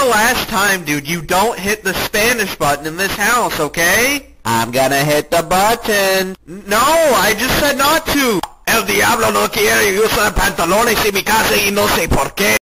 the last time, dude. You don't hit the Spanish button in this house, okay? I'm gonna hit the button. No, I just said not to. El diablo no quiere, yo uso pantalones en mi casa y no sé por qué.